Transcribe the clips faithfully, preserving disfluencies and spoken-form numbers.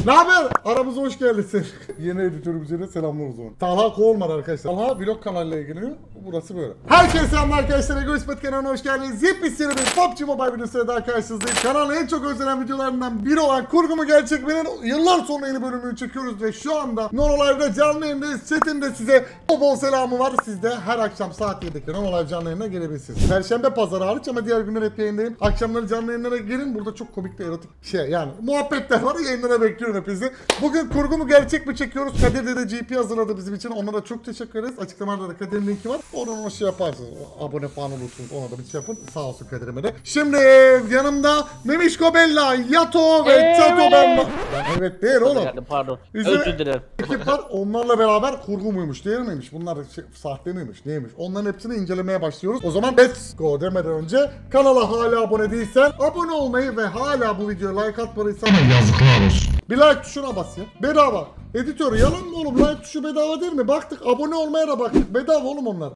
Ne haber? Aramıza hoş geldin. Yeni editörümüze de selamlar o zaman. Talha kovulmadı arkadaşlar. Talha vlog kanalıyla ilgileniyor. Burası böyle. Herkese selamlar arkadaşlar. Ego İsmet kanalına hoş geldiniz. Yepyeni bir P U B G Mobile videosuyla daha karşınızdayım. Kanalın en çok özlenen videolarından biri olan Kurgu mu Gerçek mi'nin yıllar sonra yeni bölümünü çekiyoruz ve şu anda Nono Live'da canlı yayındayız. Chat'imde size bol bol selamı var. Siz de her akşam saat yedide Nono Live canlı yayına gelebilirsiniz. Perşembe pazarı hariç ama diğer günler hep yayındayım. Akşamları canlı yayınlara gelin. Burada çok komik ve erotik şey yani muhabbetler var. Yayınlara bekliyorum hepinizi. Bugün Kurgu mu Gerçek mi çekiyoruz. Kadir de G P hazırladı bizim için. Onlara çok teşekkür ederiz. Açıklamada da Kadir'in linki var. Oradan o şey yaparsınız. Abone falan olursunuz. Ona da bir şey yapın. Sağ olsun Kadir'ime de. Şimdi yanımda Memişko Bella, Yato ve Evet. Tato ben. Ben evet değil oğlum. Pardon. Üzerine Özür dilerim. ekip var. Onlarla beraber kurgu muymuş değil miymiş? Bunlar şey, sahte miymiş? Neymiş? Onların hepsini incelemeye başlıyoruz. O zaman let's go demeden önce kanala hala abone değilsen abone olmayı ve hala bu videoya like atmadıysan yazıklar olsun. Bir like tuşuna bas ya. Bedava. Editör yalan mı oğlum? Like tuşu bedava değil mi? Baktık abone olmaya da baktık. Bedava oğlum onlar.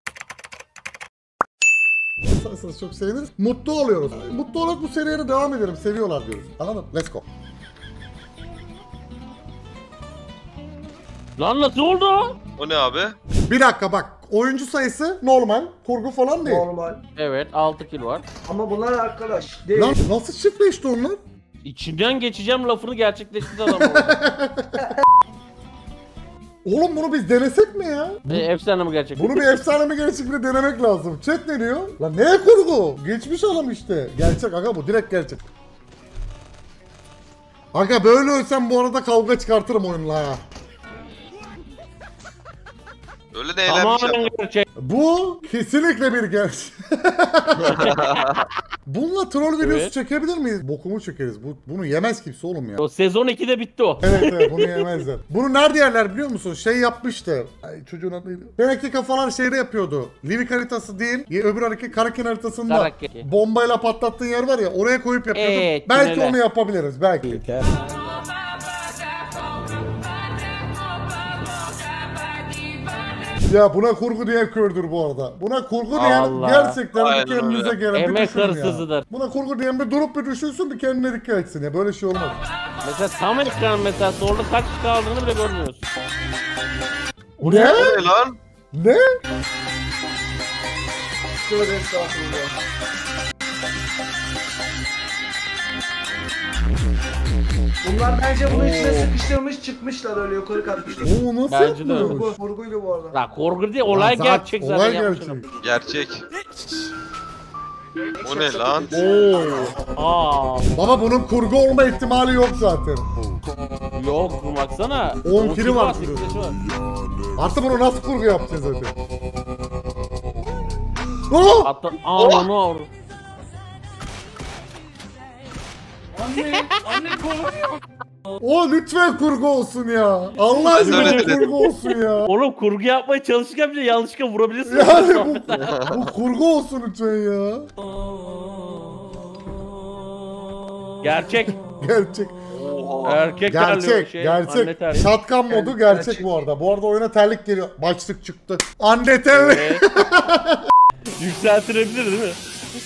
Basarsanız çok seviniriz. Mutlu oluyoruz. Mutlu olarak bu seriye de devam edelim. Seviyorlar diyoruz. Anladın? Let's go. Lan nasıl oldu? O ne abi? Bir dakika bak. Oyuncu sayısı normal. Kurgu falan değil. Normal. Evet altı kill var. Ama bunlar arkadaş değil. Lan nasıl şifre işte onlar? İçinden geçeceğim lafını gerçekleştirdi adam orada. Oğlum bunu biz denesek mi ya? e, efsane mi gerçek? Bunu bir efsane mi gerçek mi denemek lazım. Chat ne diyor? Lan ne kurgu? Geçmiş adam işte. Gerçek aga bu direkt gerçek. Aga böyle ölsem bu arada kavga çıkartırım oyunla ha. Öyle de eğlenmiş Tamamen ama. gerçek. Bu kesinlikle bir gerçek. Bununla troll videosu Evet. çekebilir miyiz? Bokumu çekeriz. Bu, bunu yemez kimse oğlum ya. O sezon ikide bitti o. Evet evet bunu yemezler. Bunu nerede yerler biliyor musun? Şey yapmıştı. Ay çocuğun adı neydi? Demek kafalar şeyde yapıyordu. Livik haritası değil. ya Öbür hareket Karakin haritasında Karakin. bombayla patlattığın yer var ya oraya koyup yapıyordum. Evet, belki tünele. onu yapabiliriz belki. Ya buna kurgu diye kördür bu arada. Buna kurgu diyen Allah. gerçekten bir Aynen kendinize öyle. gelin bir Emek düşünün ya. hırsızıdır. Buna kurgu diyen bir durup bir düşünsün bir kendine dikkat etsin ya. Böyle şey olmaz. Mesela tam ekran mesela orada kaç kişi kaldığını bile görmüyorsun. Ne? Ne lan? Ne? Şöyle estağfurullah. Bunlar bence bunun içine sıkıştırmış çıkmışlar öyle yukarı katmışlar. Oo nasıl Bence de yapılıyormuş? Kurgu, kurguydu bu arada. La korku değil olay Lan gerçek zaten olay yapmışlar. gerçek. Gerçek. O ne lan? Oo. Aa. Baba bunun kurgu olma ihtimali yok zaten. Yok bu baksana. on kili var sekiz şurada. kili var. Artık bunu nasıl kurgu yapacağız zaten? Oh! Hatta aa onu avru. Anne, anne kovalıyor. O lütfen kurgu olsun ya. Allah aşkına Evet. kurgu olsun ya. Oğlum kurgu yapmaya çalışırken bile yanlışlıkla vurabilirsin. Yani bu, bu kurgu olsun lütfen ya. Gerçek. Gerçek. Oha. Erkek terliyor Gerçek. şey. Anne Gerçek. terliyor. Shotgun modu gerçek, Gerçek. bu arada. Bu arada oyuna terlik geliyor. Başlık çıktı. Anne terlik. Evet. Yükseltilebilir değil mi?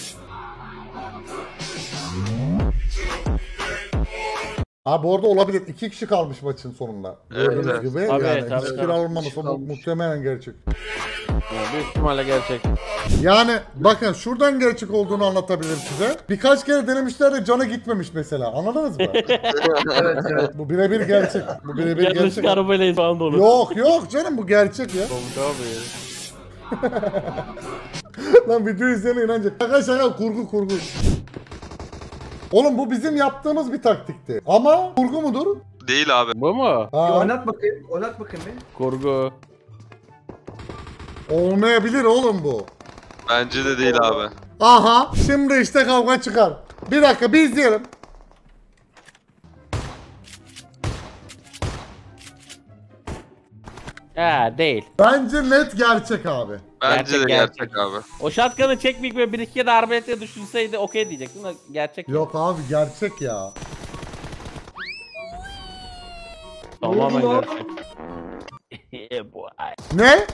Abi bu arada olabilir. İki kişi kalmış maçın sonunda. Gördüğünüz Evet. gibi. Tabii, yani tabii, hiç tabii. kill alınmaması Kişi bu kalmış. muhtemelen gerçek. Ya, büyük ihtimalle gerçek. Yani bakın şuradan gerçek olduğunu anlatabilirim size. Birkaç kere denemişler de canı gitmemiş mesela. Anladınız mı? Evet evet. Bu birebir gerçek. Bu birebir gerçek. Yanlışlıkla arabayla falan da olur. Yok yok canım bu gerçek ya. Tabii tabii. Lan video izleyene inanacak. Şaka şaka kurgu kurgu. Oğlum bu bizim yaptığımız bir taktikti. Ama kurgu mudur? Değil abi. Bu mu? Bir Ha, oynat bakayım. Oynat bakayım bir. Kurgu. olmayabilir oğlum bu. Bence de değil abi. Aha şimdi işte kavga çıkar. Bir dakika bir izleyelim. He değil. Bence net gerçek abi. Bence Gerçek, de gerçek, gerçek. abi. O shotgun'ı çekmeyip ve bir iki kere arbaletle düşünseydi okey diyecektim da gerçek. Yok abi gerçek ya. Tamamen Ne oldu lan? gerçek. Bu ay. Ne?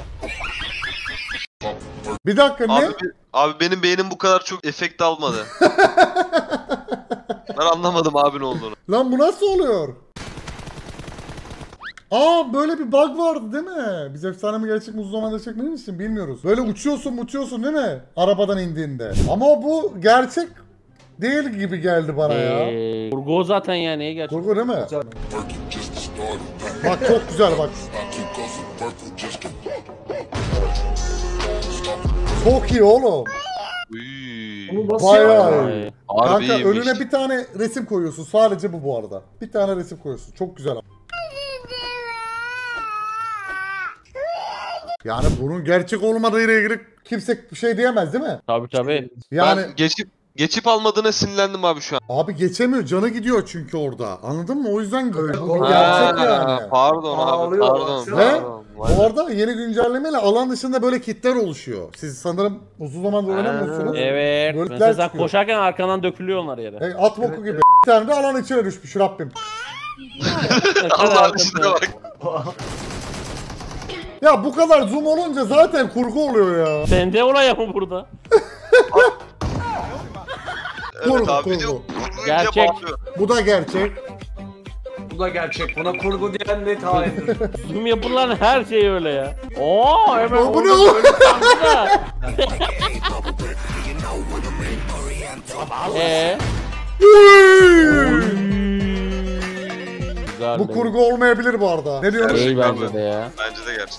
Bir dakika ne? Abi, abi benim beynim bu kadar çok efekt almadı. Ben anlamadım abi ne olduğunu. Lan bu nasıl oluyor? Aa böyle bir bug vardı değil mi? Biz efsane mi gerçek mi uzun zamanda çekmediğimiz için bilmiyoruz. Böyle uçuyorsun uçuyorsun değil mi? Arabadan indiğinde. Ama bu gerçek değil gibi geldi bana ya. Eee kurgu o zaten ya, neye gerçek? Kurgu değil mi? Bak çok güzel bak. Çok iyi oğlum. Uy. Onu nasıl Bayağı yaptın? iyi. Ay, Harbi Kanka iyiymiş. önüne bir tane resim koyuyorsun. Sadece bu bu arada. Bir tane resim koyuyorsun. Çok güzel. Yani bunun gerçek olmadığıyla ilgili kimse bir şey diyemez değil mi? Tabii tabii. Yani Ben geçip geçip almadığına sinirlendim abi şu an. abi geçemiyor. Canı gidiyor çünkü orada. Anladın mı? O yüzden Evet, bu o gerçek Ha, yani. Pardon abi Ağlıyor, pardon. baksana. pardon. Vay Bu be. arada yeni güncellemeyle alan dışında böyle kitler oluşuyor. Siz sanırım uzun zamandır oynamıyorsunuz. Evet. Bölükler Mesela sen çıkıyor. koşarken arkandan dökülüyor onlar yere. E, at boku gibi. Bir tane de alan içine düşmüş Rabbim. Allah'ın içine bak. Ya bu kadar zoom olunca zaten kurgu oluyor ya. Sende olay ama burada. Evet Kurgu, abi bir de kurgu. kurgu Gerçek. ince bağlıyor. Bu da gerçek. Bu da gerçek. Buna kurgu diyen net haindir. Zoom yapılan her şey öyle ya. Oo hemen Bu- bu ne orada oğlum? böyle sandı da. Eee? Güzel Bu de. kurgu olmayabilir bu arada. Ne diyorsun? İyi Gerçek bence abi. de ya. Bence de gerçek.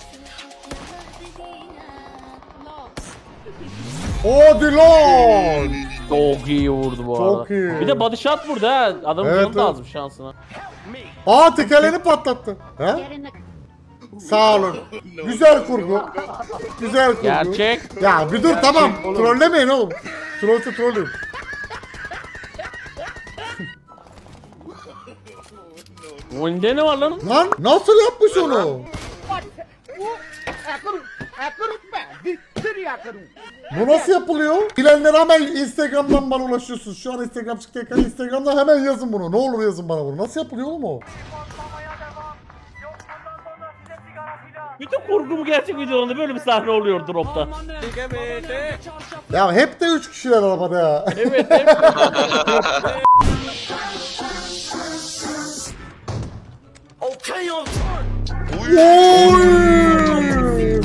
Hadi lan! Çok iyi vurdu bu Çok arada. iyi. Bir de body shot vurdu ha. Adamın Evet, canı da evet. azmış şansına. Aa tekerlerini patlattı. Ha? Sağ olun. Güzel kurgu. Güzel kurgu. Gerçek. Ya bir dur Gerçek tamam. oğlum. Trollemeyin oğlum. Trollse trolleyim. Önde ne var lan? Lan nasıl yapmış onu? Bu nasıl yapılıyor? Bilenler hemen Instagram'dan bana ulaşıyorsunuz. Şu an Instagram çıktı ekran. Instagram'dan hemen yazın bunu. Ne olur yazın bana bunu. Nasıl yapılıyor oğlum o? Bütün kurgu mu gerçek videolarında böyle bir sahne oluyor dropta. Ya hep de üç kişiler arabada ya. Evet hep. Oy!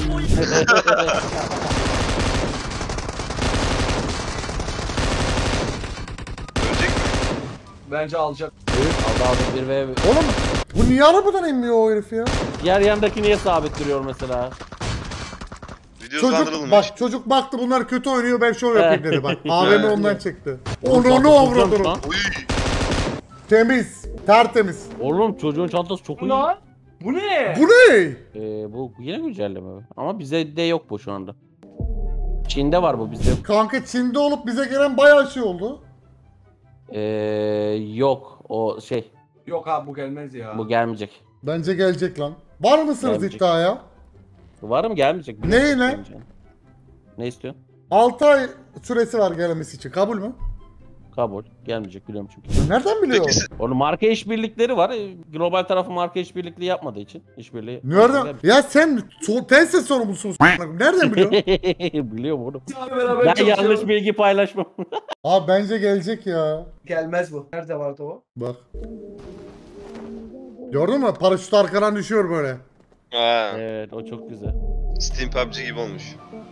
Ölecek mi? Bence alacak. Aldı abi bir ve Oğlum bu niye arabadan inmiyor o herif ya? diğer yandaki niye sabit duruyor mesela? Video Çocuk hızlandırılmış. bak çocuk baktı bunlar kötü oynuyor ben şov yapayım dedi bak. A V M ondan çekti. Onu Çantası onu güzelmiş avradını. lan. Uy. Temiz. Tertemiz. Oğlum çocuğun çantası çok Bu iyi. ne lan? Bu ne? Bu ne? Ee, bu yine güncelleme mi? Ama bize de yok bu şu anda. Çin'de var bu bizde yok. Kanka Çin'de olup bize gelen bayağı şey oldu. Ee, yok o şey Yok abi bu gelmez ya. bu gelmeyecek. Bence gelecek lan. Var mısınız Gelmeyecek. iddiaya? Var mı gelmeyecek? Ne, ne? Ne istiyorsun? altı ay süresi var gelmesi için. Kabul mü? Kabul. Gelmeyecek biliyorum çünkü. Nereden biliyor? Peki Onun marka işbirlikleri var. Ee, Global tarafı marka işbirlikliği yapmadığı için. İşbirliği. Nereden? Ya sen so Tencent sorumlusun. Nereden biliyorsun? Biliyorum oğlum. Abi beraber Ben çalışalım. yanlış bilgi paylaşmam. Abi bence gelecek ya. Gelmez bu. Nerede vardı o? Bak. Gördün mü? Paraşüt arkadan düşüyor böyle. Ha, Evet o çok güzel. Steam P U B G gibi olmuş.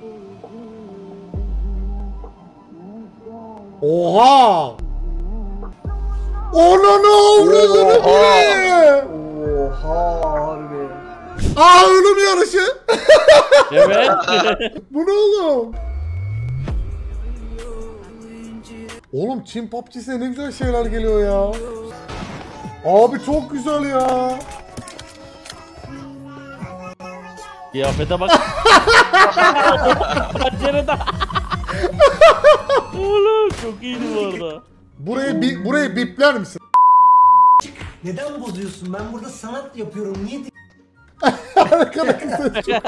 Oha! Ananı avradını bu ne? Oha harbi. Aa ölüm yarışı. Evet. Bu ne oğlum? Oğlum Çin P U B G'sine ne güzel şeyler geliyor ya. Abi çok güzel ya. Kıyafete bak. Pencereden. Oğlum çok iyiydi bu arada. Burayı bi burayı bipler misin? Neden bozuyorsun? Ben burada sanat yapıyorum. Niye Arkadaki ses çok-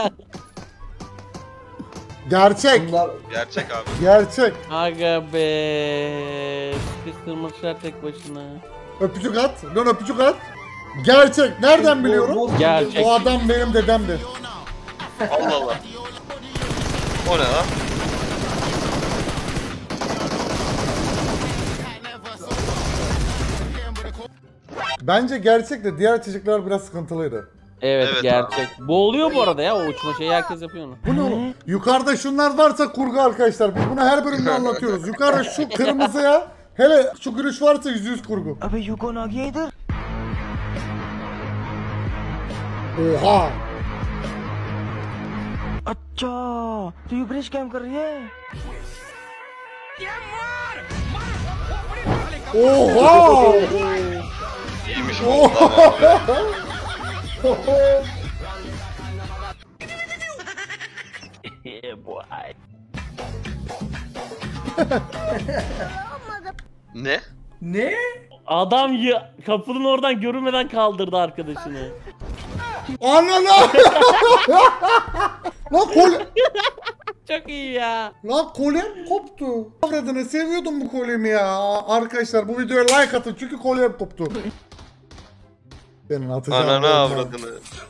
Gerçek. Bunlar Gerçek abi. Gerçek. Aga be. Sıkıştırmışlar tek başına. Öpücük at. Lan öpücük at. Gerçek. Nereden biliyorum? Gerçek. O adam benim dedemdi. Allah Allah. O ne lan? Bence gerçek de diğer çocuklar biraz sıkıntılıydı. Evet, Evet gerçek. Bu oluyor bu arada ya, o uçma şeyi herkes yapıyor onu. Bu ne oğlum? Yukarıda şunlar varsa kurgu arkadaşlar. Biz bunu her bölümde anlatıyoruz. Yukarıda şu kırmızıya hele şu gülüş varsa yüzde yüz kurgu. अबे यू कौन आ गया इधर? Oha! अच्छा तो you bridge cam कर रही है? Oha! İyiymiş bu adam abi. Ne? Ne? Adam ya, kapının oradan görünmeden kaldırdı arkadaşını. Anana! Lan kolye... Çok iyi ya. Lan kolyem koptu. Avradını seviyordum bu kolyemi ya. Arkadaşlar bu videoya like atın çünkü kolyem koptu. Senin atacağım. Ananı bomba. avradını.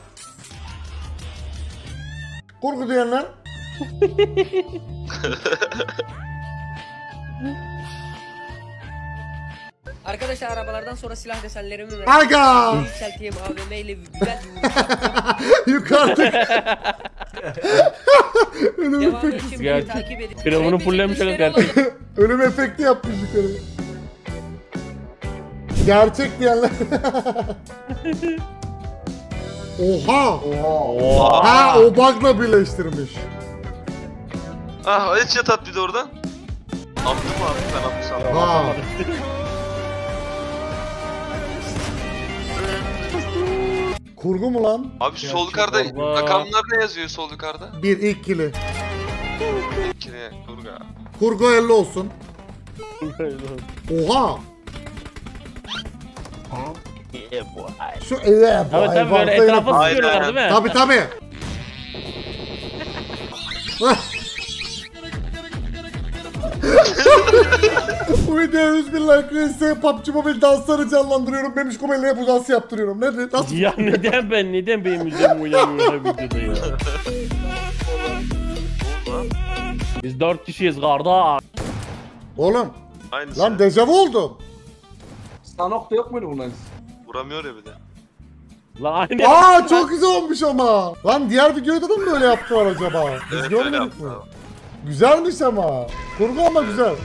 Kurgu diyenler. Arkadaşlar arabalardan sonra silah desenlerimi ve Aga! yükselteyim A V M ile güzel bir vuruş yaptım. Yukarıda. Ölüm Devamı efekti. için beni Gerçek. takip edin. Firavun'un Evet, fullemiş müşteri adam gerçek. olalım. Ölüm efekti yapmış yukarı. Gerçek diyenler. Oha! Oha. Ha o bug'la birleştirmiş. Ah headshot at bir de oradan. Attı mı abi ben attı sandım. Ha. Kurgu mu lan? Abi sol yukarıda Allah. rakamlar ne yazıyor sol yukarıda? Bir ilk kili. İkine kurga. Kurgu elli olsun. Oha! Şu eve Tabii tabii böyle etrafa Aynen. sıkıyorlar değil mi? Tabi tabi. Bu videoya yüz bin like gelirse P U B G Mobile dansları canlandırıyorum. Memiş Komeli'ye bu dansı yaptırıyorum. Ne? Nasıl? Ya neden ben, neden benim yüzüm uyanmıyor videoda ya? Biz dört kişiyiz kardeş. Oğlum Aynısı. lan dejavu oldum. Sanok'ta yok muydu bunlar? Vuramıyor ya bir de. Lan aynı. Aa çok güzel olmuş ama. Lan diğer videoda da mı böyle yaptılar acaba? Biz Evet, öyle görmedik yaptı mi? abi. Güzelmiş ama. Kurgu ama güzel.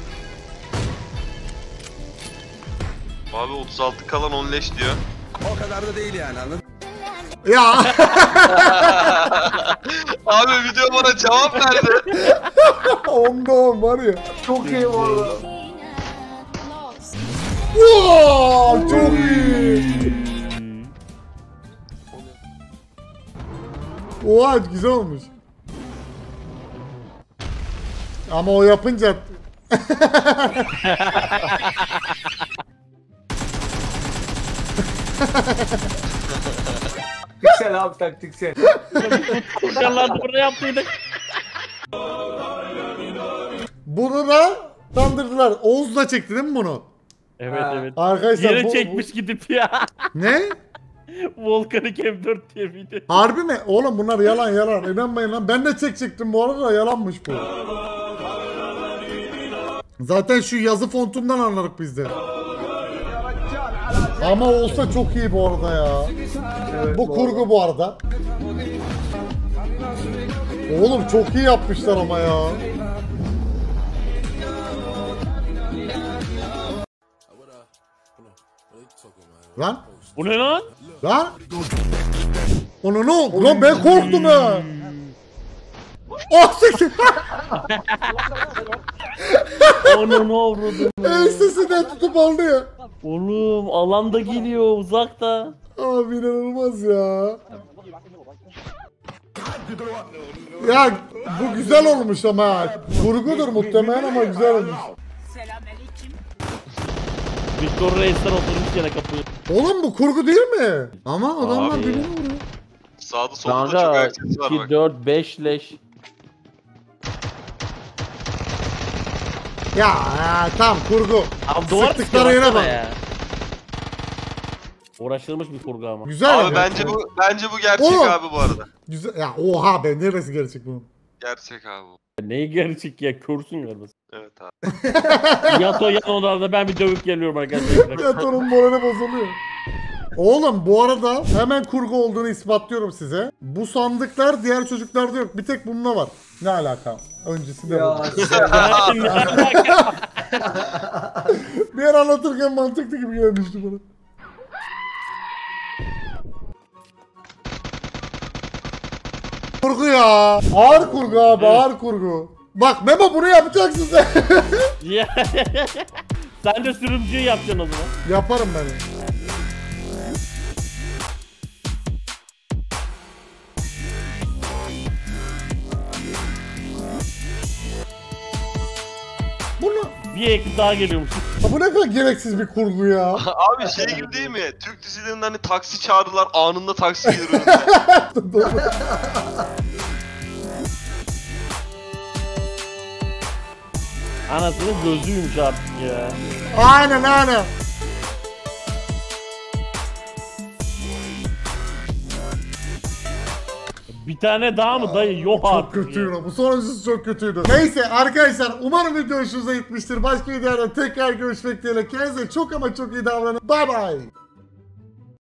Abi otuz altı kalan on leş diyor. Ya Abi video bana cevap verdi. onda on var ya. Çok iyi bu arada. Wow, çok iyi. Oha güzel olmuş. Ama o yapınca Taktiksel abi taktiksel. Furkanlar da burada yaptıydık. bunu da kandırdılar. Oğuz da çekti değil mi bunu? Evet Ha. evet. Arkadaşlar Yere bu, çekmiş gidip ya. bu- Ne? Volkanik M dört diye video. Harbi mi? Oğlum bunlar yalan yalan. İnanmayın lan. Ben de çekecektim bu arada da yalanmış bu. Zaten şu yazı fontumdan anladık biz de. Ama olsa çok iyi bu arada ya. Bu kurgu bu arada. Oğlum çok iyi yapmışlar ama ya. Lan Bu ne lan? lan. Onu ne oldu? Lan ben korktum ha. Oh siktir. Onu ne vurdu? Ensesinden tutup aldı ya. Oğlum alanda geliyor uzakta. Abi inanılmaz ya. Ya bu güzel olmuş ama. Kurgudur muhtemelen ama güzel olmuş. Victor Reis'ten oturmuş yine kapıyı. Oğlum bu kurgu değil mi? Ama adamlar Abi. birbirini vuruyor. Sağda solda çok Kanka ayak sesi var iki, bak. dört, beş leş. Ya, ya tamam kurgu. Abi duvar Sıktıkları sıkıyor yere baksana bak. ya. Uğraşılmış bir kurgu ama. Güzel. Abi ya. bence bu bence bu gerçek Oğlum. abi bu arada. Güzel. Ya oha be neresi gerçek bu? Gerçek abi bu. Neyi gerçek ya, körsün galiba. Evet abi. Yato yan odada, ben bir dövüp geliyorum arkadaşlar. Ya torun morali bozuluyor. Oğlum bu arada hemen kurgu olduğunu ispatlıyorum size. Bu sandıklar diğer çocuklarda yok. Bir tek bunda var. Ne alaka? Öncesi de Ya bu. Bir yer anlatırken mantıklı gibi gelmişti bana. Kurgu ya. Ağır kurgu abi, ağır kurgu. Bak Memo bunu yapacaksın sen. Sen de sürümcüyü yapacaksın o zaman. Yaparım ben. Bunu... Bir ekip daha geliyormuş. Ha, bu ne kadar gereksiz bir kurgu ya. Abi şey gibi değil mi? Türk dizilerinde hani taksi çağırdılar anında taksi gelir önüne. Anasının gözüymüş artık ya. Aynen aynen. Bir tane daha mı dayı? Yok Çok artık kötüydü. ya. Bu sonuncusu çok kötüydü. Neyse arkadaşlar umarım video hoşunuza gitmiştir. Başka videoda tekrar görüşmek dileğiyle. Kendinize çok ama çok iyi davranın. Bye bye.